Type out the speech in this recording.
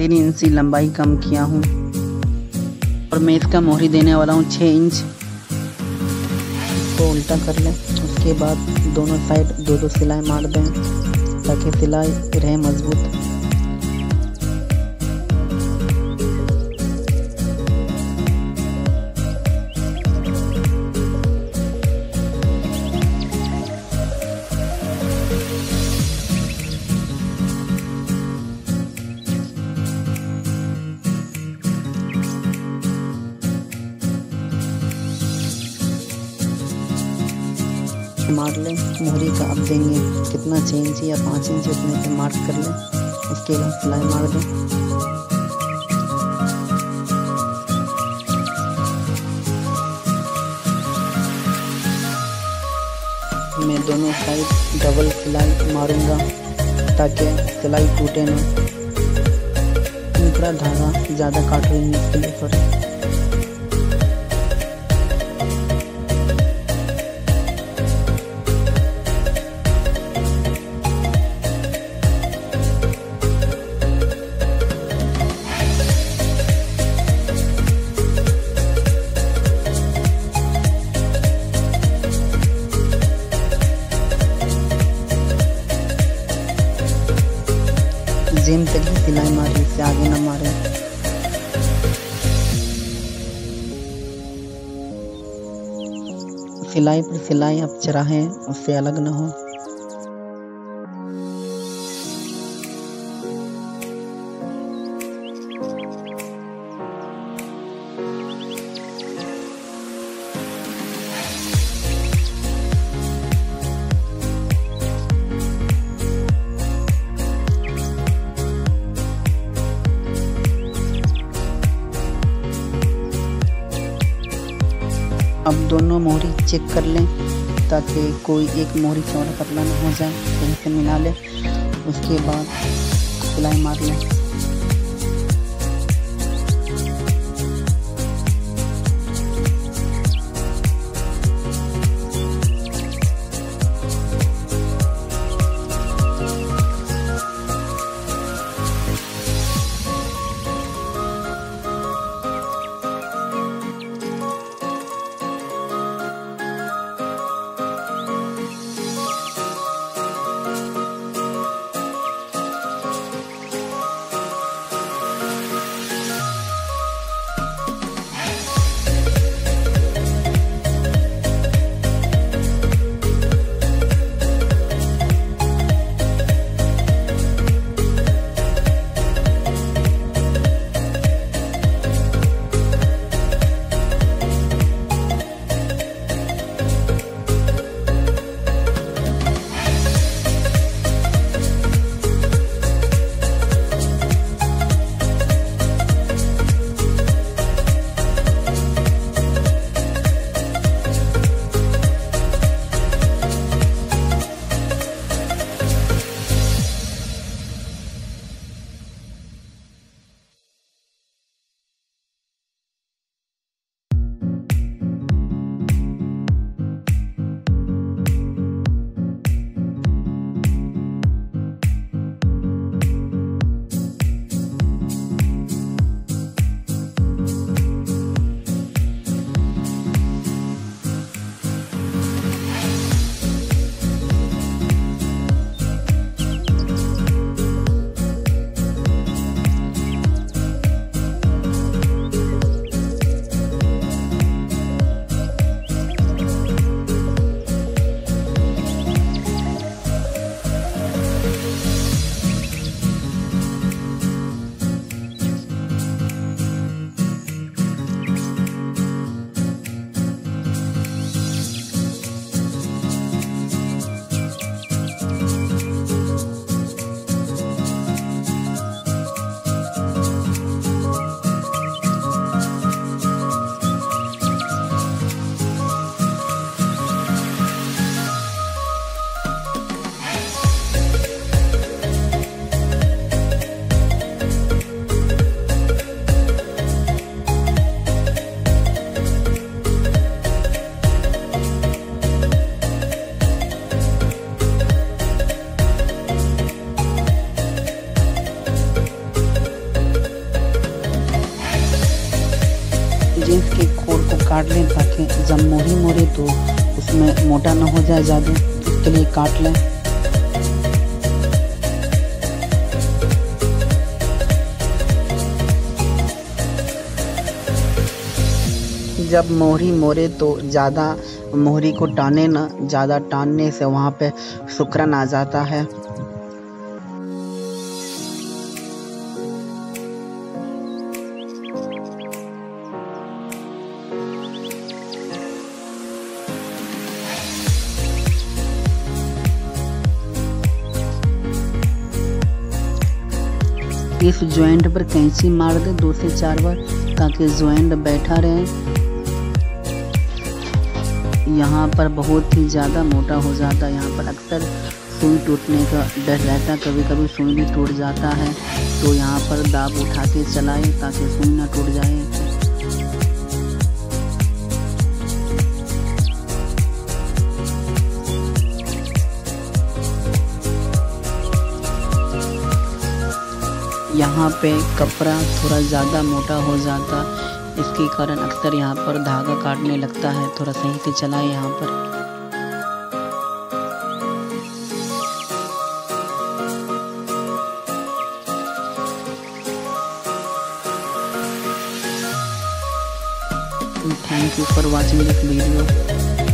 Inch की लंबाई कम किया हूँ और मैं इसका मोहरी देने वाला हूँ 6 इंच। इसको उल्टा कर लें। उसके बाद दोनों साइड 2-2 सिलाई मार दें ताकि सिलाई रहे मजबूत। मार लें मोहरी का। अब देंगे कितना 6 इंच या 5 इंच, उतने पे मार्क कर लें। उसके बाद सिलाई मार दें। मैं दोनों साइड डबल सिलाई मारूंगा ताकि सिलाई टूटे ना। ऊपरा धागा ज़्यादा काटूंगी इसके लिए पर। जेम तक ही सिलाई मारी, इससे आगे ना मारे। सिलाई पर सिलाई अब चराहें उससे अलग ना हो। अब दोनों मोहरी चेक कर लें ताकि कोई एक मोहरी चौड़ा पतला ना हो जाए, कहीं से मिला लें। उसके बाद सिलाई मार लें। जीन्स के कोट को काट लें ताकि जब मोहरी मोड़े तो उसमें मोटा ना हो जाए ज़्यादा, इसके लिए काट लें। जब मोहरी मोड़े तो ज़्यादा मोहरी को टाने ना, ज़्यादा टानने से वहाँ पे सिकुड़न आ जाता है। इस जॉइंट पर कैंची मार दे 2 से 4 बार ताकि जॉइंट बैठा रहे। यहाँ पर बहुत ही ज़्यादा मोटा हो जाता है, यहाँ पर अक्सर सुई टूटने का डर रहता, कभी कभी सुई भी टूट जाता है, तो यहाँ पर दाब उठा के चलाएं ताकि सुई ना टूट जाए। यहाँ पे कपड़ा थोड़ा ज़्यादा मोटा हो जाता, इसके कारण अक्सर यहाँ पर धागा काटने लगता है। थोड़ा सही से चलाएं यहाँ पर। Thank you for watching this video.